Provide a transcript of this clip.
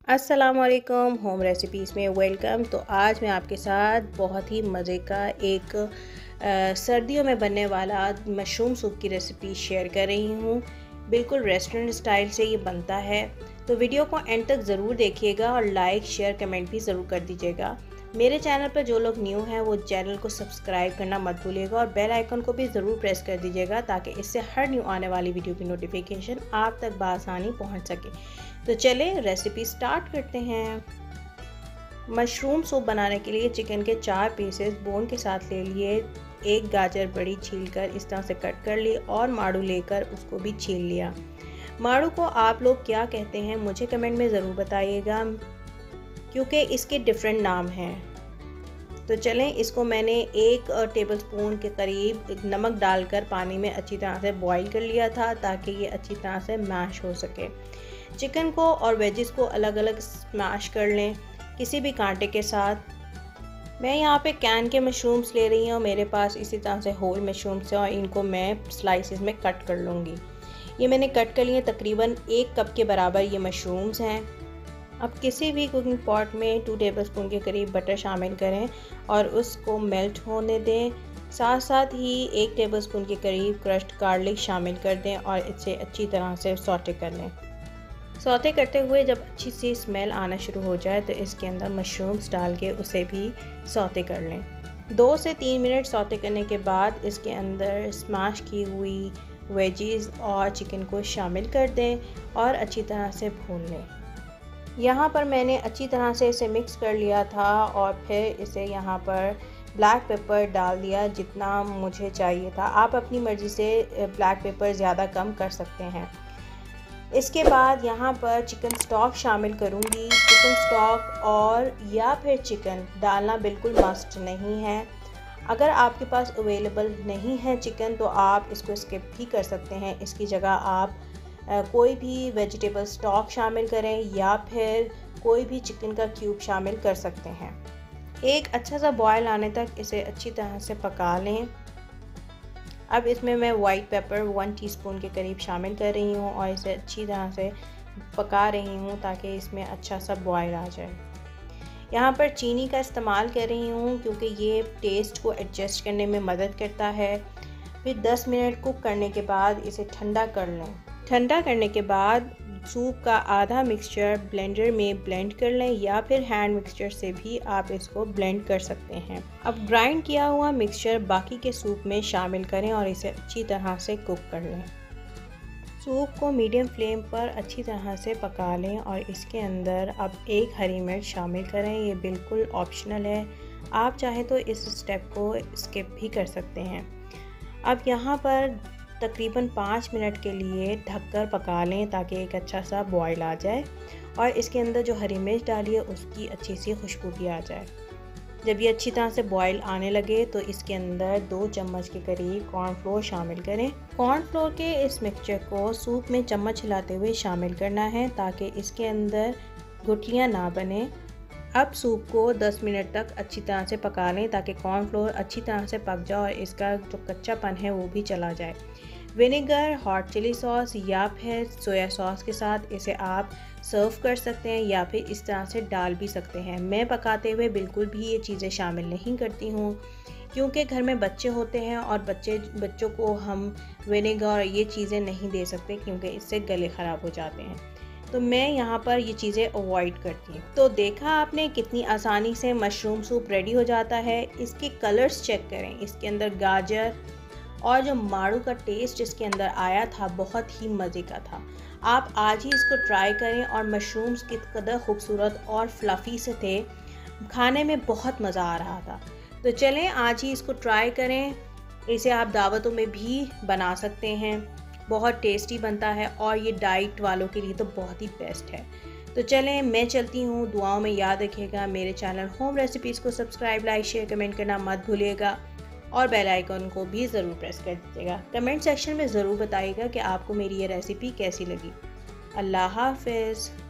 अस्सलामुअलैकुम, home recipes में welcome. तो आज मैं आपके साथ बहुत ही मज़े का एक सर्दियों में बनने वाला मशरूम सूप की रेसिपी शेयर कर रही हूँ। बिल्कुल रेस्टोरेंट स्टाइल से ये बनता है। तो वीडियो को एंड तक ज़रूर देखिएगा और लाइक शेयर कमेंट भी ज़रूर कर दीजिएगा। मेरे चैनल पर जो लोग न्यू हैं वो चैनल को सब्सक्राइब करना मत भूलिएगा और बेल आइकन को भी ज़रूर प्रेस कर दीजिएगा ताकि इससे हर न्यू आने वाली वीडियो की नोटिफिकेशन आप तक बआसानी पहुंच सके। तो चलें रेसिपी स्टार्ट करते हैं। मशरूम सूप बनाने के लिए चिकन के 4 पीसेस बोन के साथ ले लिए। एक गाजर बड़ी छीलकर इस तरह से कट कर ली और माड़ू लेकर उसको भी छील लिया। माड़ू को आप लोग क्या कहते हैं मुझे कमेंट में ज़रूर बताइएगा क्योंकि इसके डिफरेंट नाम हैं। तो चलें, इसको मैंने 1 टेबलस्पून के करीब नमक डालकर पानी में अच्छी तरह से बॉईल कर लिया था ताकि ये अच्छी तरह से मैश हो सके। चिकन को और वेजिस को अलग अलग स्मैश कर लें किसी भी कांटे के साथ। मैं यहाँ पे कैन के मशरूम्स ले रही हूँ, मेरे पास इसी तरह से होल मशरूम्स हैं और इनको मैं स्लाइसेस में कट कर लूँगी। ये मैंने कट कर लिए, तकरीबन 1 कप के बराबर ये मशरूम्स हैं। अब किसी भी कुकिंग पॉट में 2 टेबलस्पून के करीब बटर शामिल करें और उसको मेल्ट होने दें। साथ साथ ही 1 टेबलस्पून के करीब क्रश्ड गार्लिक शामिल कर दें और इसे अच्छी तरह से सौटे कर लें। सौते करते हुए जब अच्छी सी स्मेल आना शुरू हो जाए तो इसके अंदर मशरूम्स डाल के उसे भी सौते कर लें। 2 से 3 मिनट सौते करने के बाद इसके अंदर स्मैश की हुई वेजीज और चिकन को शामिल कर दें और अच्छी तरह से भून लें। यहाँ पर मैंने अच्छी तरह से इसे मिक्स कर लिया था और फिर इसे यहाँ पर ब्लैक पेपर डाल दिया जितना मुझे चाहिए था। आप अपनी मर्ज़ी से ब्लैक पेपर ज़्यादा कम कर सकते हैं। इसके बाद यहाँ पर चिकन स्टॉक शामिल करूँगी। चिकन स्टॉक और या फिर चिकन डालना बिल्कुल मस्ट नहीं है। अगर आपके पास अवेलेबल नहीं है चिकन तो आप इसको स्किप भी कर सकते हैं। इसकी जगह आप कोई भी वेजिटेबल स्टॉक शामिल करें या फिर कोई भी चिकन का क्यूब शामिल कर सकते हैं। एक अच्छा सा बॉयल आने तक इसे अच्छी तरह से पका लें। अब इसमें मैं वाइट पेपर 1 टीस्पून के करीब शामिल कर रही हूँ और इसे अच्छी तरह से पका रही हूँ ताकि इसमें अच्छा सा बॉयल आ जाए। यहाँ पर चीनी का इस्तेमाल कर रही हूँ क्योंकि ये टेस्ट को एडजस्ट करने में मदद करता है। फिर 10 मिनट कुक करने के बाद इसे ठंडा कर लें। ठंडा करने के बाद सूप का आधा मिक्सचर ब्लेंडर में ब्लेंड कर लें या फिर हैंड मिक्सचर से भी आप इसको ब्लेंड कर सकते हैं। अब ग्राइंड किया हुआ मिक्सचर बाकी के सूप में शामिल करें और इसे अच्छी तरह से कुक कर लें। सूप को मीडियम फ्लेम पर अच्छी तरह से पका लें और इसके अंदर अब 1 हरी मिर्च शामिल करें। ये बिल्कुल ऑप्शनल है, आप चाहें तो इस स्टेप को स्किप भी कर सकते हैं। अब यहाँ पर तकरीबन 5 मिनट के लिए ढककर पका लें ताकि एक अच्छा सा बॉयल आ जाए और इसके अंदर जो हरी मिर्च डाली है उसकी अच्छी सी खुशबू भी आ जाए। जब ये अच्छी तरह से बॉयल आने लगे तो इसके अंदर 2 चम्मच के करीब कॉर्नफ्लोर शामिल करें। कॉर्नफ्लोर के इस मिक्सचर को सूप में चम्मच हिलाते हुए शामिल करना है ताकि इसके अंदर गुठलियाँ ना बने। अब सूप को 10 मिनट तक अच्छी तरह से पका लें ताकि कॉर्नफ्लोर अच्छी तरह से पक जाए और इसका जो कच्चापन है वो भी चला जाए। विनेगर, हॉट चिली सॉस या फिर सोया सॉस के साथ इसे आप सर्व कर सकते हैं या फिर इस तरह से डाल भी सकते हैं। मैं पकाते हुए बिल्कुल भी ये चीज़ें शामिल नहीं करती हूँ क्योंकि घर में बच्चे होते हैं और बच्चों को हम विनेगर और ये चीज़ें नहीं दे सकते क्योंकि इससे गले ख़राब हो जाते हैं। तो मैं यहाँ पर ये चीज़ें अवॉइड करती हूँ। तो देखा आपने कितनी आसानी से मशरूम सूप रेडी हो जाता है। इसके कलर्स चेक करें, इसके अंदर गाजर और जो माड़ू का टेस्ट इसके अंदर आया था बहुत ही मज़े का था। आप आज ही इसको ट्राई करें और मशरूम्स किस कदर खूबसूरत और फ्लफ़ी से थे, खाने में बहुत मज़ा आ रहा था। तो चलें आज ही इसको ट्राई करें। इसे आप दावतों में भी बना सकते हैं, बहुत टेस्टी बनता है और ये डाइट वालों के लिए तो बहुत ही बेस्ट है। तो चलें मैं चलती हूँ, दुआओं में याद रखिएगा। मेरे चैनल होम रेसिपीज़ को सब्सक्राइब, लाइक, शेयर, कमेंट करना मत भूलिएगा और बेल आइकन को भी ज़रूर प्रेस कर दीजिएगा। कमेंट सेक्शन में ज़रूर बताइएगा कि आपको मेरी ये रेसिपी कैसी लगी। अल्लाह हाफ़िज़।